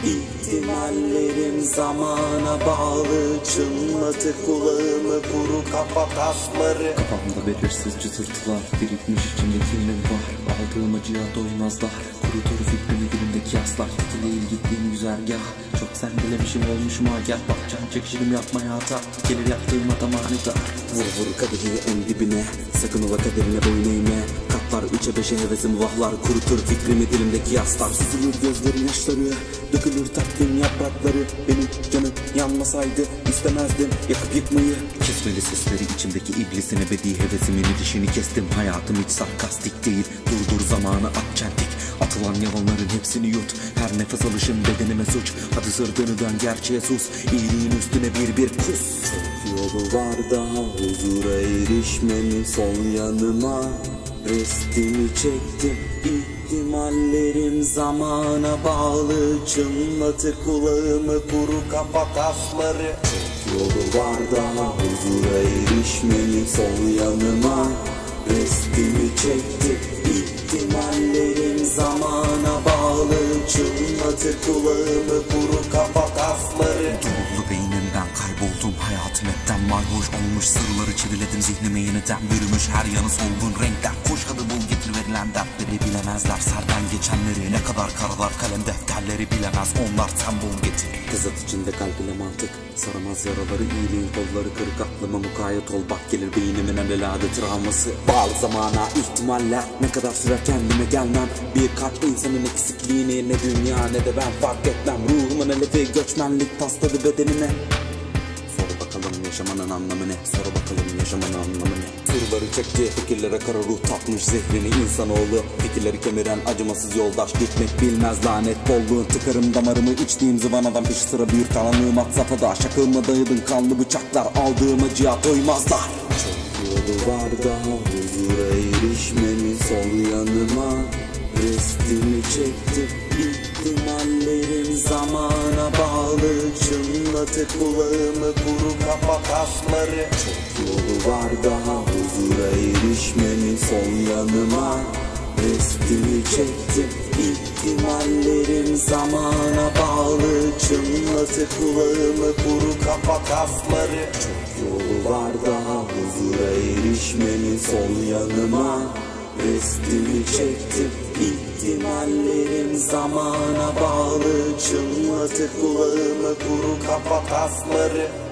İhtimallerim zamana bağlı, çınlatı kulağımı kuru kafa tasları. Kafamda belirsiz çıtırtılar, birikmiş içimde kinler var. Aldığım acıya doymazlar, kurutur fikrimi dilimdeki yaslar. Değil gittiğim güzergah, çok sendelemişim olmuşum agah. Bakcan çekişirim yapmaya hata, gelir yaptığım adam anida. Vur vur kadehi en dibine, sakın ola kaderine boyun eğme. Katlar 3'e 5'e hevesim vahlar, kurutur fikrimi dilimdeki yaslar. Süzülür gözlerin yaşları, dökülür takvim yaprakları. Benim canım yanmasaydı istemezdim yakıp yıkmayı. Kesmeli sesleri içimdeki iblisin ebedi hevesimin ilişini kestim. Hayatım hiç sarkastik değil, durdur zamanı at çentik. Atılan yalanların hepsini yut, her nefes alışın bedenime suç. Hadi sırtını dön gerçeğe sus, iyiliğin üstüne bir kus. Çok yolu var daha huzura erişmenin, son yanıma restimi çektim. İhtimallerim zamana bağlı, çınlatı kulağımı kuru kafa tasları. Çok yolu var daha huzura erişmenin, son yanıma restimi çektim. İhtimallerim zamana bağlı, çınlatı kulağımı kuru kafa tasları. Doğulu beynimden kayboldum, hayatım hepten mayhoş olmuş. Sırları çiviledim zihnime yeniden bürümüş, her yanı solgun renkler. Koş hadi bul getir verilen dertleri bilemezler. Serden geçenleri ne kadar karalar kalem defterleri bilemez onlar, sen bul getir. Tezat içinde kalp ile mantık, saramaz yaraları iyiliğin kolları kırık. Aklıma mukayyet ol bak, gelir beynimin alelade travması. Bağlı zamana ihtimaller, ne kadar sürer kendime gelmem. Birkaç insanın eksikliğini ne dünya ne de ben fark etmem. Ruhumun elefi göçmenlik tasladı bedenime. Sor bakalım yaşamanın anlamı ne? Sor bakalım yaşamanın anlamı ne? Tırları çekti fikirlere kara ruh tatmış zehrini insanoğlu. Fikirleri kemiren acımasız yoldaş, gitmek bilmez lanet bolluğun. Tıkarım damarımı içtiğim zıvanadan peşi sıra büyük talanlığım at safhada. Şakılma dayıdın kanlı bıçaklar, aldığım acıya doymazlar. Çok yolu var daha huzura erişmenin, sol yanıma restimi çektim. İhtimallerim zamana bağlı, çınlatı kulağımı kuru kafa tasları. Çok yolu var daha huzura erişmenin, son yanıma restimi çektim. İhtimallerim zamana bağlı, çınlatı kulağımı kuru kafa tasları. Çok yolu var daha huzura erişmenin, son yanıma restimi çektim. İhtimallerim zamana bağlı, çınlatı kulağımı kuru kafa tasları.